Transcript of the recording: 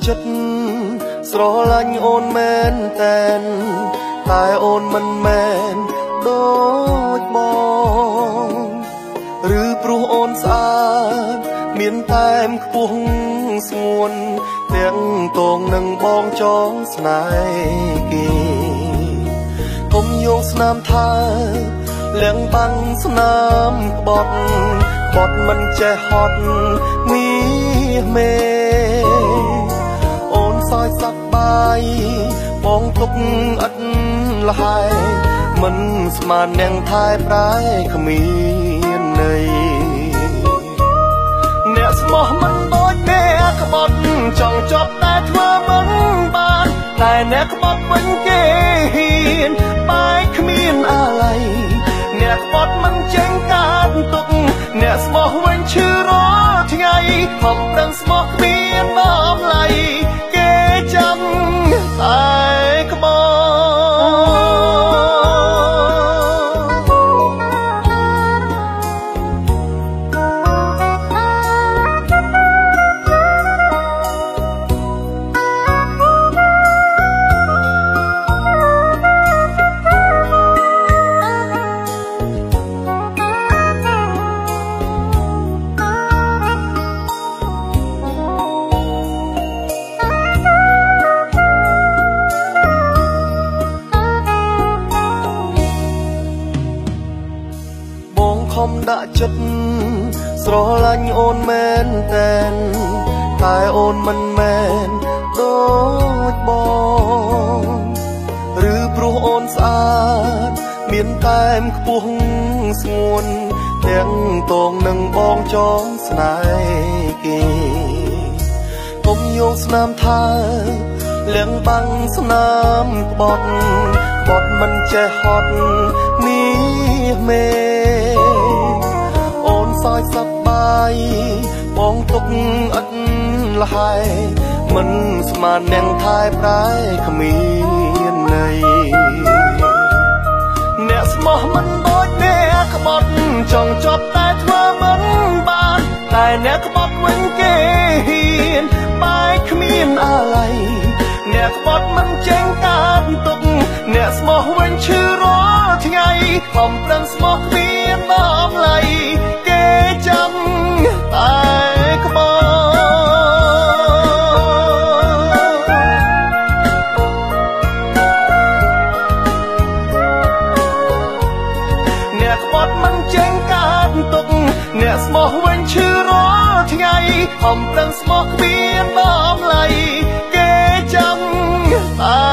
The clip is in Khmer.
ចិត្តស្រឡាញ់អូនមែនតែនតែអូនមិនមែនដូចបងឬព្រោះអូនស្អាតមានតែមខ្ពស់ស្ងួនទាំងតងនឹងបងចងស្នេហ៍គេកុំយកស្នាមថាលៀងបាំងស្នាមក្បត់មិនចេះហត់មាសមេអូនសោយសប្បាយបងទុកឥតលហើយមិនស្មាននឹងថែប្រែគ្មានន័យអ្នកស្មោះមិនដូចអ្នកក្បត់ចង់ចប់តែធ្វើមិនបានតែអ្នកក្បត់វិញគេហ៊ានបែកគ្មានអាល័យអ្នកក្បត់មិនចេញកាត់ទុកអ្នកស្មោះវិញឈឺរាល់ថ្ងៃខំប្រឹងស្មោះគ្មានបំឡៃគេចាំតែក្បត់ខំដាក់ចិត្តស្រឡាញ់អូនមែនតែនតែអូនមិនមែនដូចបងឬព្រោះអូនស្អាតមានតែមខ្ពស់ស្ងួនទាំងតងនឹងបងចងស្នេហ៍គេកុំយកស្នាមថាលៀងបាំងស្នាមក្បត់មិនចេះហត់មាសមេអូនសោយសប្បាយបងទុកឥតលហើយមិនស្មាននឹងថែប្រែគ្មានន័យអ្នកស្មោះមិនដូចអ្នកក្បត់ចង់ចប់តែធ្វើមិនបានតែអ្នកក្បត់វិញគេហ៊ានបែកគ្មានអាល័យអ្នកក្បត់មិនចេញកាត់ទុកអ្នកស្មោះវិញឈឺរាល់ថ្ងៃខំប្រឹងស្មោះគ្មានបំឡៃគេចាំតែក្បត់អ្នកក្បត់មិនចេញកាត់ទុកអ្នកស្មោះវិញឈឺរាល់ថ្ងៃខំប្រឹងស្មោះគ្មានបំឡៃគេចាំតែ